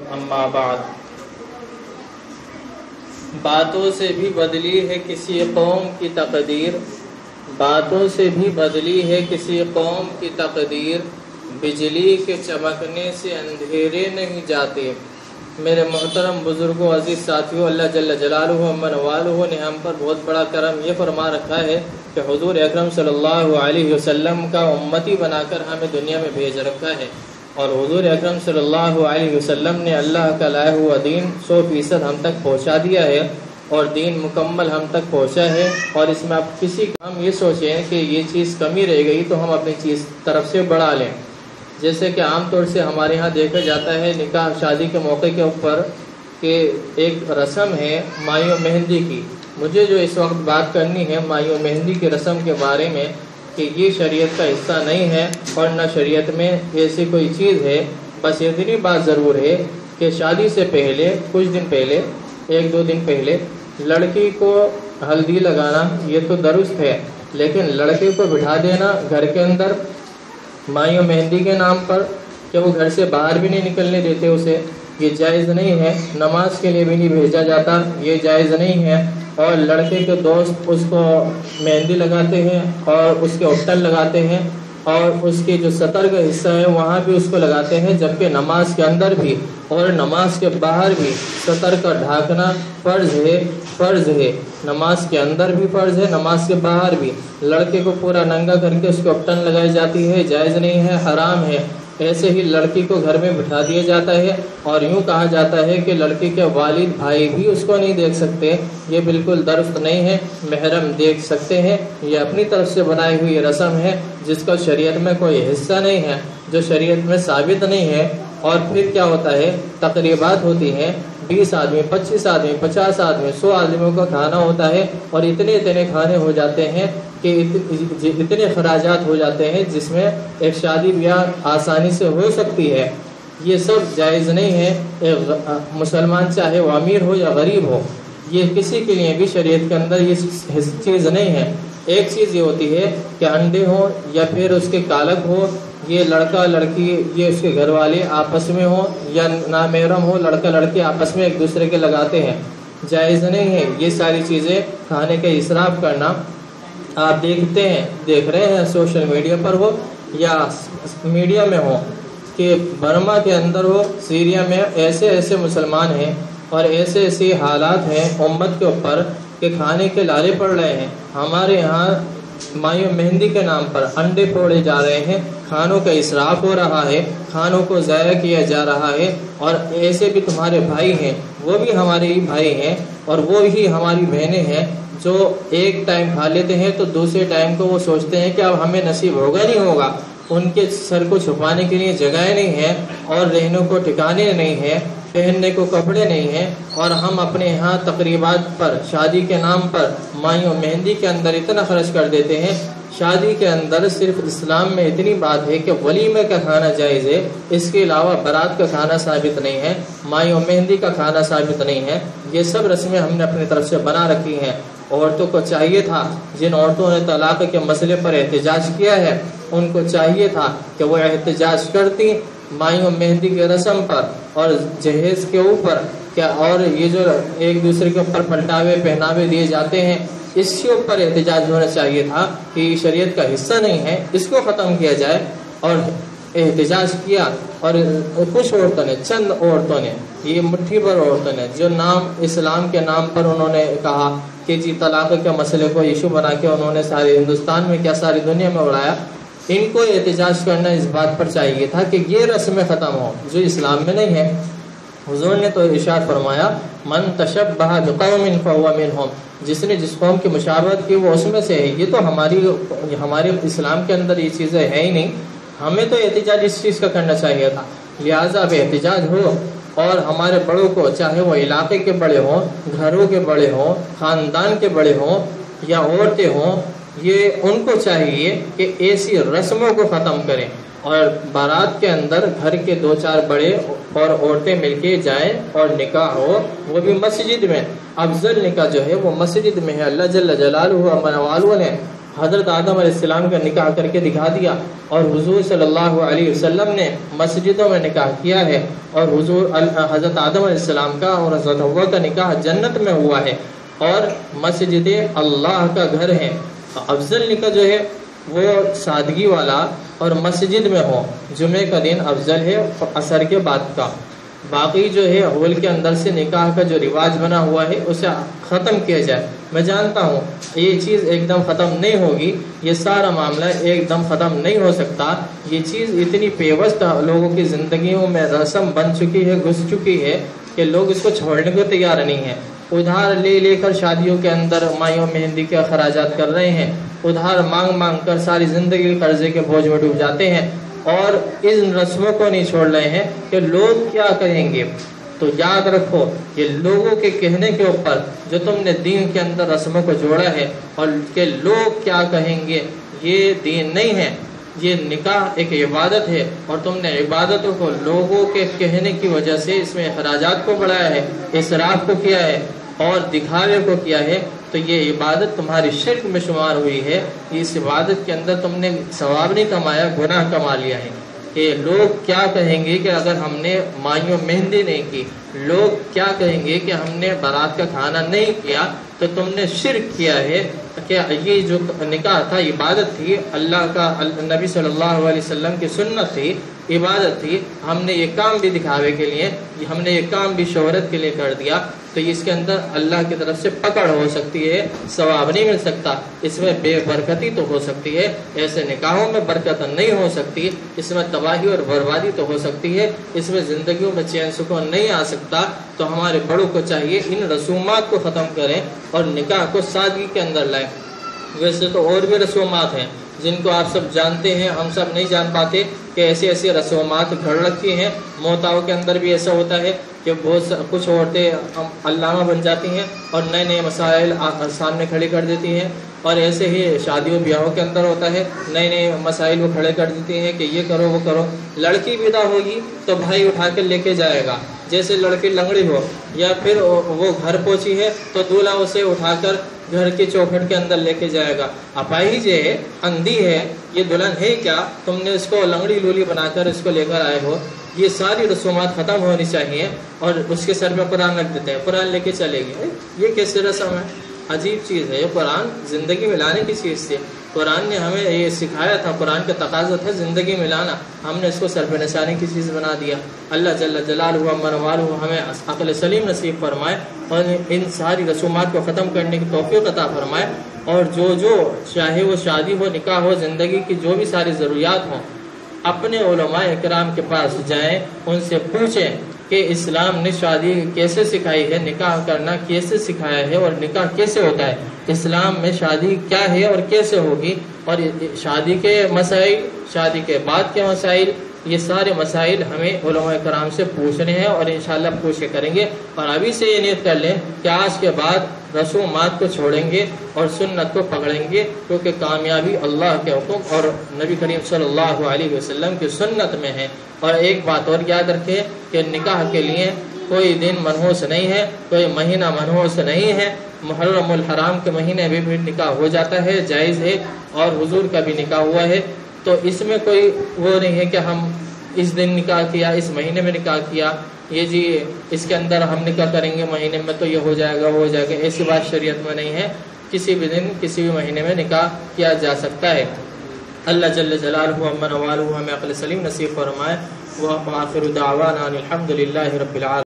اما بعد، باتوں سے بھی بدلی ہے کسی قوم کی تقدیر، باتوں سے بھی بدلی ہے کسی قوم کی تقدیر، بجلی کے چمکنے سے اندھیرے نہیں جاتے۔ میرے محترم بزرگوں، عزیز ساتھیوں، اللہ جل جلالہ و منوالہ نے ہم پر بہت بڑا کرم یہ فرما رکھا ہے کہ حضور اکرم صلی اللہ علیہ وسلم کا امتی بنا کر ہمیں دنیا میں بھیج رکھا ہے، اور حضور اکرم صلی اللہ علیہ وسلم نے اللہ کا لایا ہوا دین 100% ہم تک پہنچا دیا ہے، اور دین مکمل ہم تک پہنچا ہے۔ اور اس میں اب ہم یہ سوچیں کہ یہ چیز کمی رہ گئی تو ہم اپنی چیز طرف سے بڑھا لیں۔ جیسے کہ عام طور سے ہمارے ہاں دیکھا جاتا ہے نکاح شادی کے موقع کے اوپر کہ ایک رسم ہے مائیں و مہندی کی۔ مجھے جو اس وقت بات کرنی ہے مائیں و مہندی کی رسم کے بارے میں کہ یہ شریعت کا حصہ نہیں ہے اور نہ شریعت میں ایسی کوئی چیز ہے۔ بس اتنی بات ضرور ہے کہ شادی سے پہلے کچھ دن پہلے، 1-2 دن پہلے لڑکی کو ہلدی لگانا یہ تو درست ہے، لیکن لڑکے کو بٹھا دینا گھر کے اندر مائیں و مہندی کے نام پر کہ وہ گھر سے باہر بھی نہیں نکلنے دیتے اسے، یہ جائز نہیں ہے۔ نماز کے لیے بھی نہیں بھیجا جاتا، یہ جائز نہیں ہے۔ اور لڑکے کے دوست اس کو مہندی لگاتے ہیں اور اس کے اپٹن لگاتے ہیں، اور اس کے جو سطر کا حصہ ہے وہاں بھی اس کو لگاتے ہیں، جبکہ نماز کے اندر بھی اور نماز کے باہر بھی سطر کا ڈھانکنا فرض ہے۔ نماز کے اندر بھی فرض ہے، نماز کے باہر بھی۔ لڑکے کو پورا ننگا کر کے اس کو اپٹن لگائی جاتی ہے، جائز نہیں ہے، حرام ہے۔ ایسے ہی لڑکی کو گھر میں بٹھا دیا جاتا ہے، اور یوں کہا جاتا ہے کہ لڑکی کے والد بھائی بھی اس کو نہیں دیکھ سکتے، یہ بالکل درست نہیں ہے۔ محرم دیکھ سکتے ہیں، یہ اپنی طرف سے بنائی ہوئی رسم ہے جس کا شریعت میں کوئی حصہ نہیں ہے، جو شریعت میں ثابت نہیں ہے۔ اور پھر کیا ہوتا ہے، تقریبات ہوتی ہیں، 20 آدمی، 25 آدمی، 50 آدمی، 100 آدمیوں کا کھانا ہوتا ہے، اور اتنے کھانے ہو جاتے ہیں کہ اتنے خراجات ہو جاتے ہیں جس میں ایک شادی بیاہ آسانی سے ہو سکتی ہے۔ یہ سب جائز نہیں ہے۔ مسلمان چاہے وہ امیر ہو یا غریب ہو، یہ کسی کے لیے بھی شریعت کے اندر یہ چیز نہیں ہے۔ ایک چیز یہ ہوتی ہے کہ انڈے ہوں یا پھر اس کے کالک ہو، یہ لڑکا لڑکی یہ اس کے گھر والے آپس میں ہوں، یا نامحرم ہو لڑکا لڑکی آپس میں ایک دوسرے کے لگاتے ہیں، جائز نہیں ہے۔ یہ ساری چیزیں کھانے کے اسراف کرنا آپ دیکھ رہے ہیں سوشل میڈیا پر ہو یا میڈیا میں ہو کہ برما کے اندر ہو، سیریا میں ایسے مسلمان ہیں اور ایسے حالات ہیں امت کے اوپر کہ کھانے کے لالے پڑ رہے ہیں۔ ہمارے یہاں مائیں و مہندی کے نام پر انڈے پھوڑے جا رہے ہیں، کھانوں کا اسراف ہو رہا ہے، کھانوں کو ضائع کیا جا رہا ہے۔ اور ایسے بھی تمہارے بھائی ہیں، وہ بھی ہمارے ہی بھائی ہیں، اور وہ بھی ہماری بہنیں ہیں جو ایک ٹائم کھا لیتے ہیں تو دوسرے ٹائم کو وہ سوچتے ہیں کہ اب ہمیں نصیب ہوگا نہیں ہوگا۔ ان کے سر کو چھپانے کے لیے جگہیں نہیں ہیں، اور رہنے کو ٹھکانے نہیں ہیں، پہننے کو کپڑے نہیں ہیں، اور ہم اپنے یہاں تقریبات پر شادی کے نام پر مائیں و مہندی کے اندر اتنا خرچ کر دیتے ہیں۔ شادی کے اندر صرف اسلام میں اتنی بات ہے کہ ولیمے کا کھانا جائز ہے، اس کے علاوہ برات کا کھانا ثابت نہیں ہے، مائیں و مہندی کا کھانا ثابت نہیں ہے۔ یہ سب رسمیں ہم نے اپنی طرف سے بنا رکھی ہیں۔ عورتوں کو چاہیے تھا، جن عورتوں نے طلاق کے مسئلے پر احتجاج کیا ہے، ان کو چاہیے تھا کہ وہ احتجاج کرتی مائیں و مہندی کے رسم پر اور جہیز کے اوپر کیا، اور یہ جو ایک دوسرے کے اوپر پلٹاوے پہناوے دیے جاتے ہیں، اس کے اوپر احتجاج ہونا چاہیے تھا کہ یہ شریعت کا حصہ نہیں ہے، اس کو ختم کیا جائے۔ اور احتجاج کیا، اور کچھ عورتوں نے، چند عورتوں نے، یہ مٹھی بھر عورتوں نے جو نام اسلام کے نام پر انہوں نے کہا کہ جی طلاق کے مسئلے کو ایشو بنا کے انہوں نے سارے ہندوستان میں کیا ساری دنیا میں اڑایا۔ ان کو احتجاج کرنا اس بات پر چاہیے تھا کہ یہ رسمیں ختم ہوں جو اسلام میں نہیں ہے۔ حضور نے تو ارشاد فرمایا من تشبہ بقوم فہو منہم، جس نے جس قوم کی مشابہت کی وہ اس میں سے ہے۔ یہ تو ہمارے اسلام کے اندر یہ چیزیں ہے ہی نہیں۔ ہمیں تو احتجاج اس چیز کا کرنا چاہیے تھا، لہٰذا اب احتجاج ہو، اور ہمارے بڑوں کو، چاہے وہ علاقے کے بڑے ہوں، گھروں کے بڑے ہوں، خاندان کے بڑے ہوں یا عورتیں ہوں، یہ ان کو چاہیے کہ ایسی رسموں کو ختم کریں، اور بارات کے اندر گھر کے 2-4 بڑے اور عورتیں مل کے جائیں اور نکاح ہو، وہ بھی مسجد میں۔ افضل نکاح جو ہے وہ مسجد میں ہے۔ اللہ جل جلالہ و منوالہ نے حضرت آدم علیہ السلام کا نکاح کر کے دکھا دیا، اور حضور صلی اللہ علیہ وسلم نے مسجدوں میں نکاح کیا ہے، اور حضرت آدم علیہ السلام کا اور حضرت حوا کا نکاح جنت میں ہوا ہے، اور مسجد اللہ کا گھر ہے۔ افضل نکاح جو ہے وہ سادگی والا اور مسجد میں ہو، جمعے کا دن افضل ہے عصر کے بعد کا۔ باقی جو ہے ہال کے اندر سے نکاح کا جو رواج بنا ہوا ہے اسے ختم کیا جائے۔ میں جانتا ہوں یہ چیز ایک دم ختم نہیں ہوگی، یہ سارا معاملہ ایک دم ختم نہیں ہو سکتا، یہ چیز اتنی پیوست لوگوں کی زندگیوں میں رسم بن چکی ہے، گھس چکی ہے کہ لوگ اس کو چھوڑنے کو تیار نہیں ہیں۔ ادھار لے لے کر شادیوں کے اندر مائیوں مہندی کے اخراجات کر رہے ہیں، ادھار مانگ مانگ کر ساری زندگی قرضے کے بوجھ میں ڈوب جاتے ہیں، اور ان رسموں کو نہیں چھوڑ رہے ہیں کہ لوگ کیا کہیں گے۔ تو یاد رکھو کہ لوگوں کے کہنے کے اوپر جو تم نے دین کے اندر رسموں کو جوڑا ہے اور کہ لوگ کیا کہیں گے، یہ دین نہیں ہے، یہ نکاح ایک عبادت ہے، اور تم نے عبادتوں کو لوگوں کے کہنے کی وجہ سے اس میں اخراجات کو بڑھایا ہے، اسراف کو کیا ہے اور دکھاوے کو کیا ہے، تو یہ عبادت تمہاری شرک میں شمار ہوئی ہے۔ اس عبادت کے اندر تم نے ثواب نہیں کمایا، گناہ کما لیا ہے۔ کہ لوگ کیا کہیں گے کہ اگر ہم نے مائیوں مہندی نہیں کی، لوگ کیا کہیں گے کہ ہم نے بارات کا کھانا نہیں کیا، تو تم نے شرک کیا ہے۔ کہ یہ جو نکاح تھا عبادت تھی، اللہ کا نبی صلی اللہ علیہ وسلم کی سنت تھی، عبادت تھی، ہم نے یہ کام بھی دکھاوے کے لیے، ہم نے یہ کام بھی شہرت کے لیے کر دیا، تو اس کے اندر اللہ کی طرف سے پکڑ ہو سکتی ہے، ثواب نہیں مل سکتا، اس میں بے برکتی تو ہو سکتی ہے، ایسے نکاحوں میں برکت نہیں ہو سکتی، اس میں تباہی اور بربادی تو ہو سکتی ہے، اس میں زندگیوں میں چین سکون نہیں آ سکتا۔ تو ہمارے بڑوں کو چاہیے ان رسومات کو ختم کریں اور نکاح کو سادگی کے اندر لائیں۔ ویسے تو اور بھی رسومات ہیں جن کو آپ سب جانتے ہیں، ہم سب نہیں جان پاتے کہ ایسی ایسی رسومات گھڑ رکھی ہیں۔ موتاؤں کے اندر بھی ایسا ہوتا ہے کہ کچھ عورتیں علامہ بن جاتی ہیں اور نئے نئے مسائل سامنے کھڑے کر دیتی ہیں، اور ایسے ہی شادیوں بیاہوں کے اندر ہوتا ہے، نئے نئے مسائل وہ کھڑے کر دیتی ہیں کہ یہ کرو وہ کرو۔ لڑکی پیدا ہوگی تو بھائی اٹھا کے لے کے جائے گا، جیسے لڑکی لنگڑی ہو، یا پھر وہ گھر پہنچی ہے تو دولہا اسے اٹھا کر گھر کی چوکھٹ کے اندر لے کے جائے گا۔ اپاہی جو ہے، اندھی ہے، یہ دلہن ہے کیا، تم نے اس کو لنگڑی لولی بنا کر اس کو لے کر آئے ہو۔ یہ ساری رسومات ختم ہونی چاہیے، اور اس کے سر پہ قرآن رکھ دیتے ہیں، قرآن لے کے چلے گی۔ یہ کیسے رسم ہے؟ عجیب چیز ہے یہ۔ قرآن زندگی میں لانے کی چیز تھی، قرآن نے ہمیں یہ سکھایا تھا، قرآن کا تقاضا تھا زندگی میں لانا، ہم نے اس کو سر پہ نشانی کی چیز بنا دیا۔ اللہ جل جلالہ منوالہ ہمیں عقل سلیم نصیب فرمائے، اور ان ساری رسومات کو ختم کرنے کی توفیق عطا فرمائے، اور جو چاہے وہ شادی ہو، نکاح ہو، زندگی کی جو بھی ساری ضروریات ہوں، اپنے علماء اکرام کے پاس جائیں، ان سے پوچھیں کہ اسلام نے شادی کیسے سکھائی ہے، نکاح کرنا کیسے سکھایا ہے، اور نکاح کیسے ہوتا ہے، اسلام میں شادی کیا ہے اور کیسے ہوگی، اور شادی کے مسائل، شادی کے بعد کے مسائل، یہ سارے مسائل ہمیں علماء کرام سے پوچھنے ہیں، اور انشاءاللہ پوچھ کے کریں گے۔ اور ابھی سے یہ نیت کر لیں کہ آج کے بعد رسومات کو چھوڑیں گے اور سنت کو پکڑیں گے، کیونکہ کامیابی اللہ کے حکم اور نبی کریم صلی اللہ علیہ وسلم کی سنت میں ہے۔ اور ایک بات اور یاد رکھیں کہ نکاح کے لیے کوئی دن منحوس نہیں ہے، کوئی مہینہ منحوس نہیں ہے۔ محرم الحرام کے مہینے میں بھی نکاح ہو جاتا ہے، جائز ہے، اور حضور کا بھی نکاح ہوا ہے، تو اس میں کوئی وہ نہیں ہے کہ ہم اس دن نکاح کیا، اس مہینے میں نکاح کیا، یہ جی اس کے اندر ہم نکاح کریں گے مہینے میں تو یہ ہو جائے گا وہ ہو جائے گا، ایسی بات شریعت میں نہیں ہے۔ کسی بھی دن کسی بھی مہینے میں نکاح کیا جا سکتا ہے۔ اللہ جل جلالہ و منوالہ ہمیں عقل سلیم نصیب فرمائے۔ وآخر دعوانا الحمد للہ رب العالمین۔